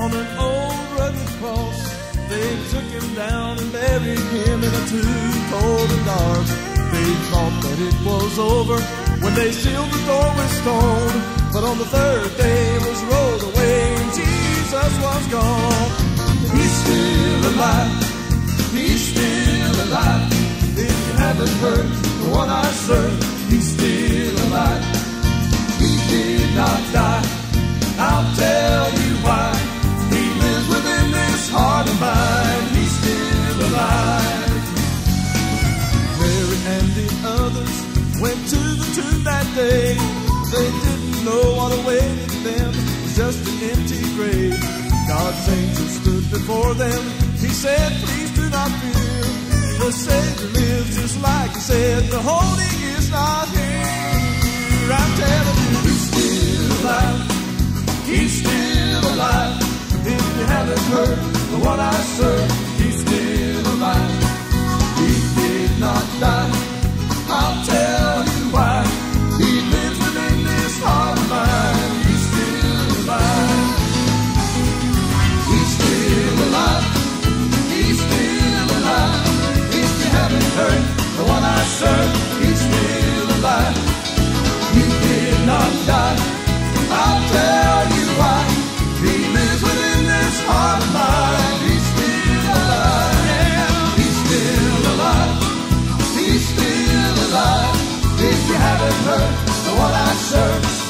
On an old rugged cross, they took him down and buried him in a tomb cold and dark. They thought that it was over when they sealed the door with stone. But on the third day it was rolled away and Jesus was gone. He's still alive. He's still alive. If you haven't heard the one I serve, he's still alive. He did not die. I'll tell you why. He lives within this heart of mine. He's still alive. Mary and the others went to the tomb that day. They didn't know what awaited them. It was just an empty grave. God's angel stood before them. He said, please do not fear. The Savior lives just like he said. The holding is not here. I'm telling you, he's still alive. He's still alive. If you haven't heard the one I serve, he's still alive. He did not die. I'll tell you why. He lives within this heart of mine. He's still alive. He's still alive. He's still alive. If you haven't heard the one I serve, he's still alive. He did not die. I'll tell you why. He lives within this heart of mine. He's still alive. Yeah, he's still alive. He's still alive. If you haven't heard the one I serve,